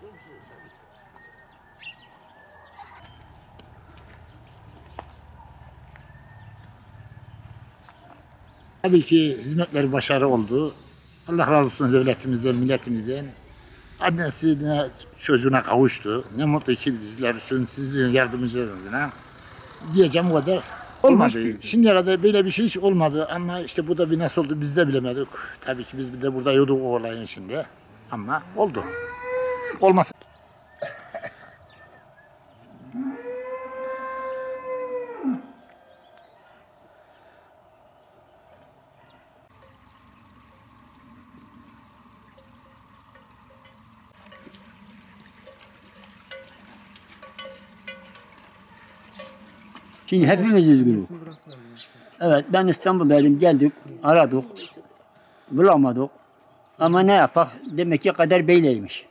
Tabii ki hizmetleri başarı oldu. Allah razı olsun devletimizden, milletimizden. Annesine, çocuğuna kavuştu. Ne mutlu ki bizler için sizlerin yardımcılarınızla. Diyeceğim o kadar. Olmadı. Şimdiye kadar böyle bir şey hiç olmadı ama işte bu da bir nasıl oldu biz de bilemedik. Tabii ki biz de burada yoktuk o olayın içinde. Ama oldu. Olmasa Şimdi hepimiz üzgünüz. Evet, ben İstanbul'daydım, geldik, aradık, bulamadık. Ama ne yapak? Demek ki kader böyleymiş.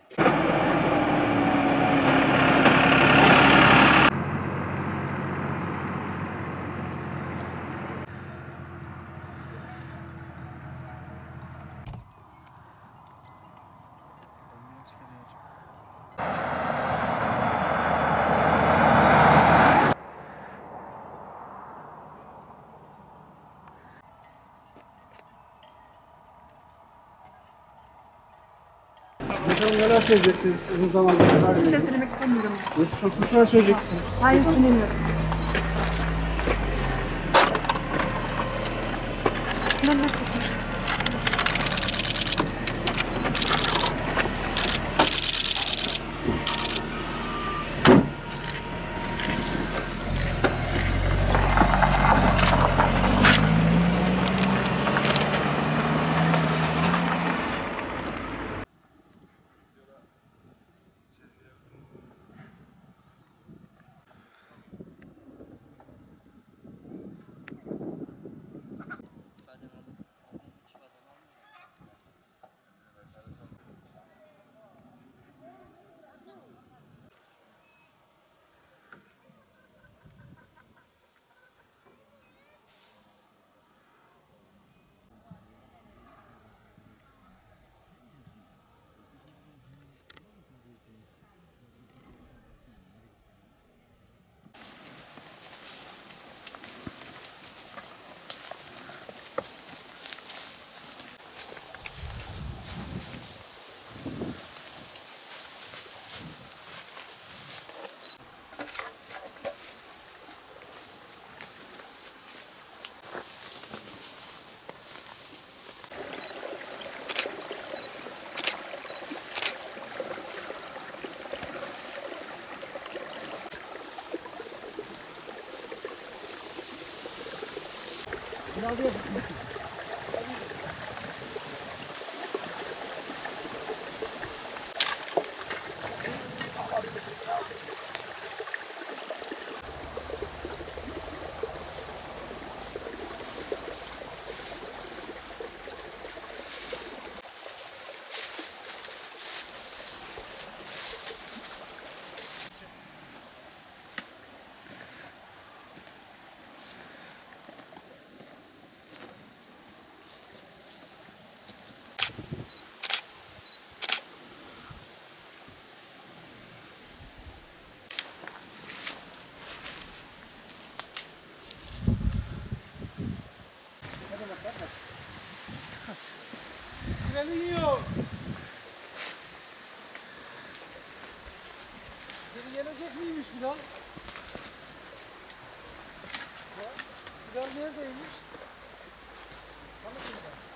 Bakalım neler söyleyeceksiniz uzun zamandır? Bir şey söylemek istemiyorum. Geçmiş olsun. Şöyle söyleyeceksiniz. Hayır, söylemiyorum. Ben de Treni yiyor. Geri gelecek miymiş Bilal? Bilal neredeymiş?